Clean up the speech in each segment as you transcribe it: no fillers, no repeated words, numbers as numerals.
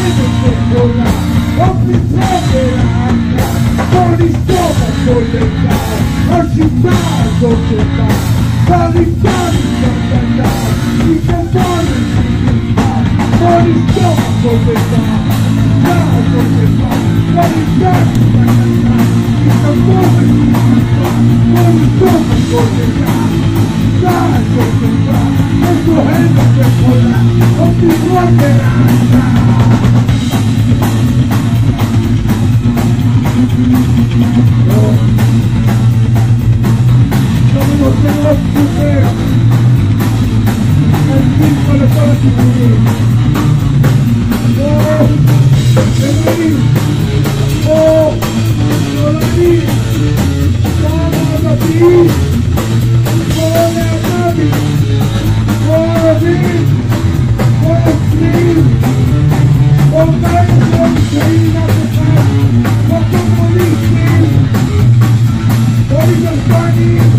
אוהבת וחולה, עוד מצחוק ולהקה, בוא נשטוף הכל לכאן, השיטה הזאת שלך, בריצה מתקרקנה, מתקרקנה מתקרקנה, בוא נשטוף הכל לכאן, השיטה הזאת שלך, בריצה מתקרקנה, מתקרקנה מתקרקנה, בוא נשטוף הכל לכאן, השיטה הזאת שלך, עוד אוהבת וחולה, עוד מצחוק ולהקה. אני רוצה לראות סופר, נספיק פה לכל הכיוונים. אלוהים, שמאלנים, דתיים, להט"בים, ערבים, נוצרים, אורתאים שלא נמצאים אף אחד, קומוניסטים, פוליגרפנים,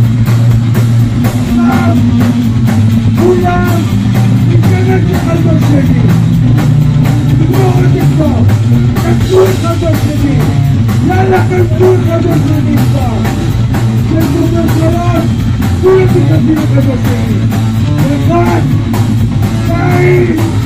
כולם ניכנס אחד בשני, נגמור את זה כבר, כנסו אחד בשני, יאללה כנסו אחד בשני כבר, שסופר שלוש, כולם נכנסים אחד בשני, אחד, שתיים,